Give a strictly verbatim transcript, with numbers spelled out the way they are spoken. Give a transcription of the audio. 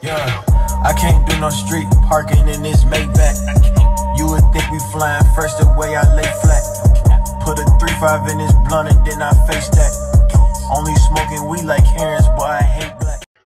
Yeah, I can't do no street parking in this Maybach. You would think we flying first the way I lay flat. Put a three five in this blunt and then I face that. Only smoking weed like herons, boy, I hate that.